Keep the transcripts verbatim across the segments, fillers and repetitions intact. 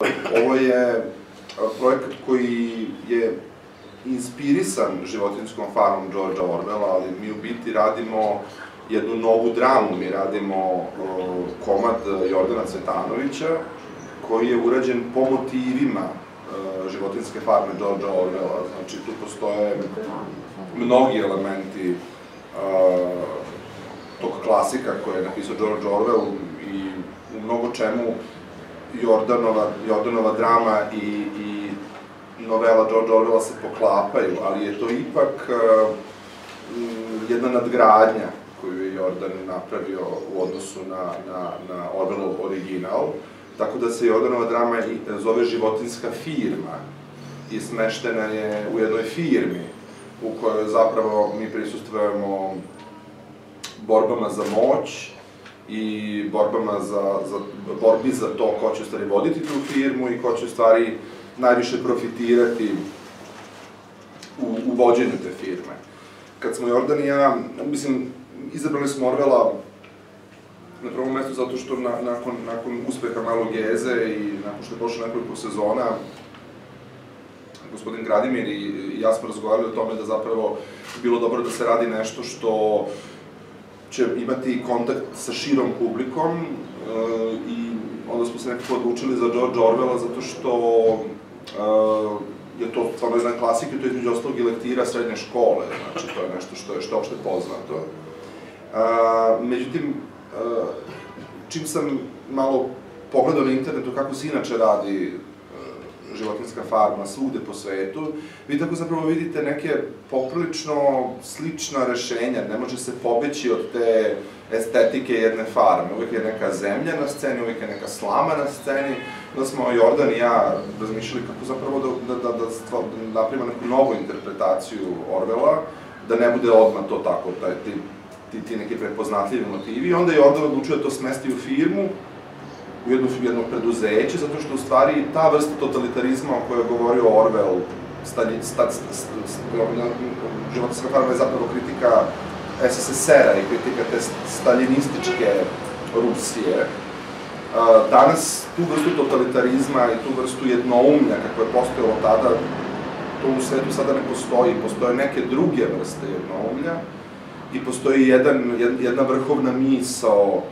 Ovo je projekat koji je inspirisan životinjskom farmom Georgea Orwella, ali mi u biti radimo jednu novu dramu, mi radimo komad Jordana Cvetanovića, koji je urađen po motivima životinjske farme Georgea Orwella. Znači, tu postoje mnogi elementi tog klasika koje je napisao George Orwell i u mnogo čemu Jordanova drama i novela Georgea Orwella se poklapaju, ali je to ipak jedna nadgradnja koju je Jordan napravio u odnosu na Orwellov original, tako da se Jordanova drama zove Životinjska firma i smeštena je u jednoj firmi u kojoj zapravo mi prisustvujemo borbama za moć i borbi za to ko će u stvari voditi tu firmu i ko će u stvari najviše profitirati u vođenju te firme. Kad smo Jordan i ja, mislim, izabrali smo Orwella na prvom mestu zato što nakon uspeha Malog Geze i nakon što je prošlo nekoliko sezona, gospodin Gradimir i ja smo razgovarali o tome da zapravo bilo dobro da se radi nešto što će imati kontakt sa širom publikom i onda smo se nekako odlučili za Georgea Orwella zato što je to stvarno jedan klasik i to je između ostalog i lektira srednje škole, znači to je nešto što je opšte poznato. Međutim, čim sam malo pogledao na internetu kako se inače radi životinjska farma svugde po svetu, vi tako zapravo vidite neke poprilično slična rešenja, ne može se pobeći od te estetike jedne farme, uvijek je neka zemlja na sceni, uvijek je neka slama na sceni, da smo Jordan i ja razmišljali kako zapravo da napravimo neku novu interpretaciju Orwella, da ne bude odmah to tako, ti neki prepoznatljivi motivi, i onda je Jordan odlučio da to smesti u firmu, u jedno preduzeće, zato što u stvari ta vrsta totalitarizma o kojoj je govorio Orwell, životinjska farma je zapravo kritika es es es er a i kritika te staljinističke Rusije. Danas tu vrstu totalitarizma i tu vrstu jednoumlja kako je postojalo tada, to u svetu sada ne postoji, postoje neke druge vrste jednoumlja i postoji jedna vrhovna misao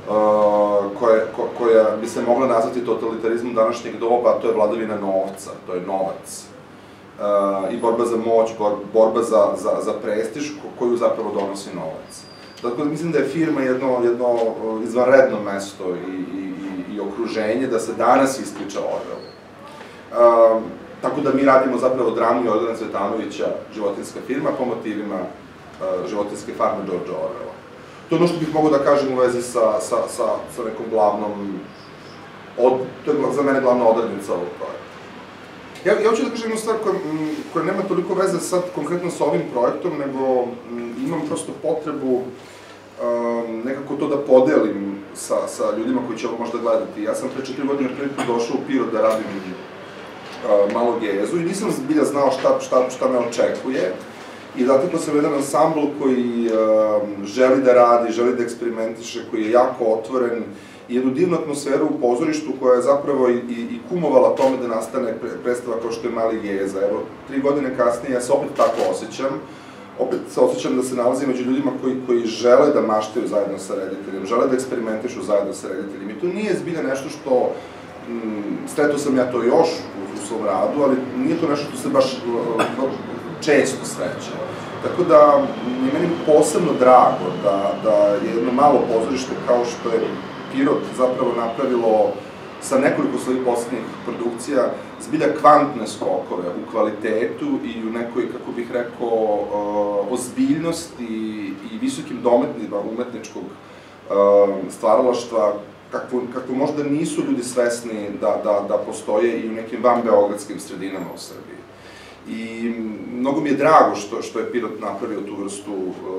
koja bi se mogla nazvati totalitarizmom današnjeg doba, a to je vladavina novca, to je novac. I borba za moć, borba za prestiž koju zapravo donosi novac. Dakle, mislim da je firma jedno izvanredno mesto i okruženje da se danas ispriča Orwell. Tako da mi radimo zapravo dramu Jordana Cvetanovića, Životinjska firma, po motivima Životinjske farme Georgea Orwella. To je ono što bih mogao da kažem u vezi sa nekom glavnom, to je za mene glavna odrednica ovog projekta. Ja hoću da kažem jednu stvar koja nema toliko veze sad konkretno sa ovim projektom, nego imam prosto potrebu nekako to da podelim sa ljudima koji će ovo možda gledati. Ja sam pre četiri godine prvi put došao u Pirot da radim Malu Gezu i nisam zbilja znao šta me očekuje. I zatekao sam jedan ansambl koji želi da radi, želi da eksperimentiše, koji je jako otvoren i jednu divnu atmosferu u pozorištu koja je zapravo i kumovala tome da nastane predstava kao što je Mali Geza. Evo, tri godine kasnije ja se opet tako osjećam, opet se osjećam da se nalazim među ljudima koji žele da maštaju zajedno sa rediteljem, žele da eksperimentišu zajedno sa rediteljem. I to nije zbilja nešto što, sretao sam ja to još u svom radu, ali nije to nešto što se baš često sreće. Tako da je meni posebno drago da je jedno malo pozorište kao što je Pirot zapravo napravilo sa nekoliko svojih poslednjih produkcija zbilja kvantne skokove u kvalitetu i u nekoj, kako bih rekao, ozbiljnosti i visokim dometima umetničkog stvaralaštva kakvo možda nisu ljudi svesni da postoje i u nekim vanbeogradskim sredinama u Srbiji. I mnogo mi je drago što je Pirot napravio tu vrstu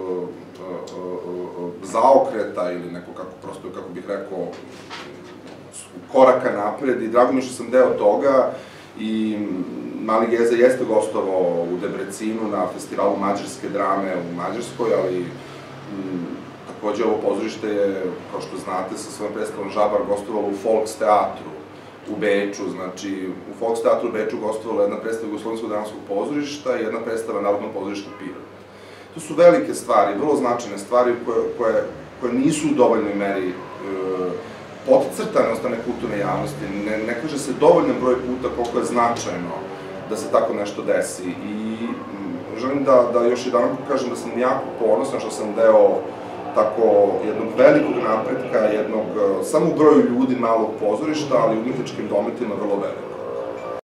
zaokreta ili neko kako prosto, kako bih rekao, koraka napred i drago mi je što sam deo toga i Mali Geza jeste gostovao u Debrecinu na festivalu mađarske drame u Mađarskoj, ali takođe ovo pozorište je, kao što znate, sa svojom predstavom Žabar gostovalo u Folks teatru u Beču, znači u Volksteatru u Beču gostovala jedna predstava Jugoslovenskog dramskog pozorišta i jedna predstava Narodnog pozorišta Pirot. To su velike stvari, vrlo značajne stvari koje nisu u dovoljnoj meri podcrtane od strane kulturne javnosti. Ne kaže se dovoljan broj puta koliko je značajno da se tako nešto desi. I želim da još jedan kažem da sam jako ponosan što sam deo tako jednog velikog napretka, jednog, samo u broju ljudi malog pozorišta, ali u umetničkim dometima vrlo veliko.